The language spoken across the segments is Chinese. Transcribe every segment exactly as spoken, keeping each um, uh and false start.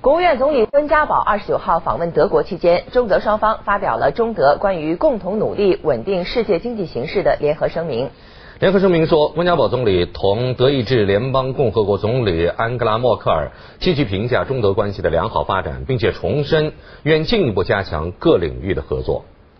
国务院总理温家宝二十九号访问德国期间，中德双方发表了中德关于共同努力稳定世界经济形势的联合声明。 联合声明说，温家宝总理同德意志联邦共和国总理安格拉·默克尔积极评价中德关系的良好发展，并且重申愿进一步加强各领域的合作。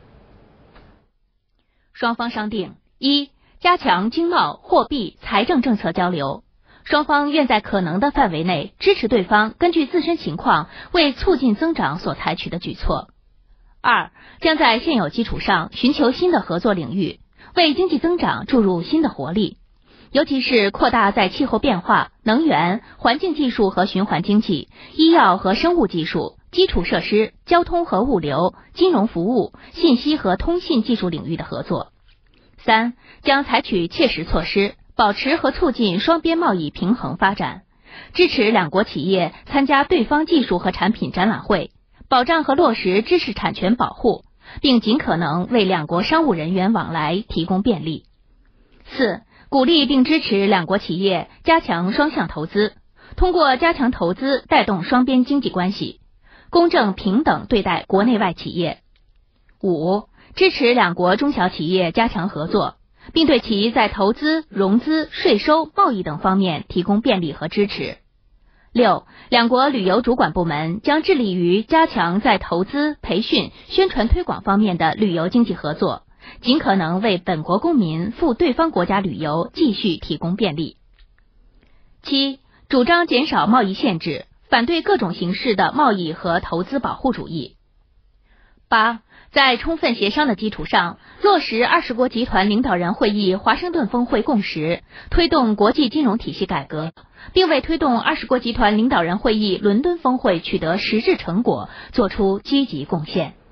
双方商定：一、加强经贸、货币、财政政策交流。双方愿在可能的范围内支持对方根据自身情况为促进增长所采取的举措。二、将在现有基础上寻求新的合作领域，为经济增长注入新的活力，尤其是扩大在气候变化、能源、环境技术和循环经济、医药和生物技术、基础设施、交通和物流、金融服务、信息和通信技术领域的合作。三、将采取切实措施，保持和促进双边贸易平衡发展，支持两国企业参加对方技术和产品展览会，保障和落实知识产权保护，并尽可能为两国商务人员往来提供便利。四、鼓励并支持两国企业加强双向投资，通过加强投资带动双边经济关系，公正平等对待国内外企业。五、支持两国中小企业加强合作，并对其在投资、融资、税收、贸易等方面提供便利和支持。六、两国旅游主管部门将致力于加强在投资、培训、宣传推广方面的旅游经济合作，尽可能为本国公民赴对方国家旅游继续提供便利。七、主张减少贸易限制，反对各种形式的贸易和投资保护主义。八、在充分协商的基础上，落实二十国集团领导人会议华盛顿峰会共识，推动国际金融体系改革，并为推动二十国集团领导人会议伦敦峰会取得实质成果做出积极贡献。